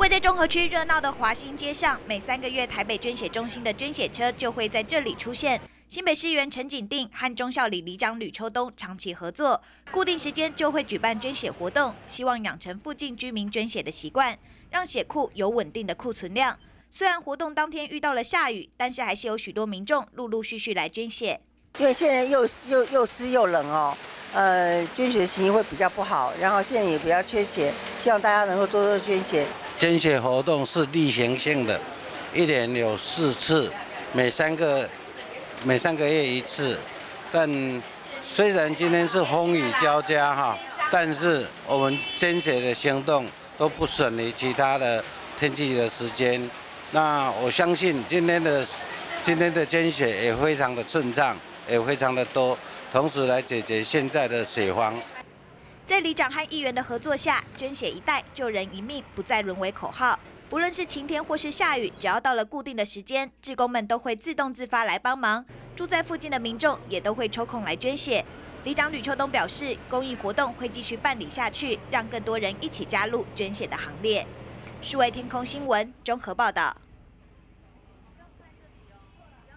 位在中和区热闹的华新街上，每3个月台北捐血中心的捐血车就会在这里出现。新北市议员陈景定和忠孝里里长吕秋东长期合作，固定时间就会举办捐血活动，希望养成附近居民捐血的习惯，让血库有稳定的库存量。虽然活动当天遇到了下雨，但是还是有许多民众陆陆续续来捐血。 因为现在又湿又冷哦，捐血情形会比较不好，然后现在也比较缺血，希望大家能够多多捐血。 捐血活动是例行性的，1年有4次，每3个月1次。但虽然今天是风雨交加哈，但是我们捐血的行动都不损于其他的天气的时间。那我相信今天的捐血也非常的顺畅，也非常的多，同时来解决现在的血荒。 在里长和议员的合作下，捐血一袋救人一命不再沦为口号。不论是晴天或是下雨，只要到了固定的时间，志工们都会自动自发来帮忙。住在附近的民众也都会抽空来捐血。里长吕秋东表示，公益活动会继续办理下去，让更多人一起加入捐血的行列。数位天空新闻综合报道。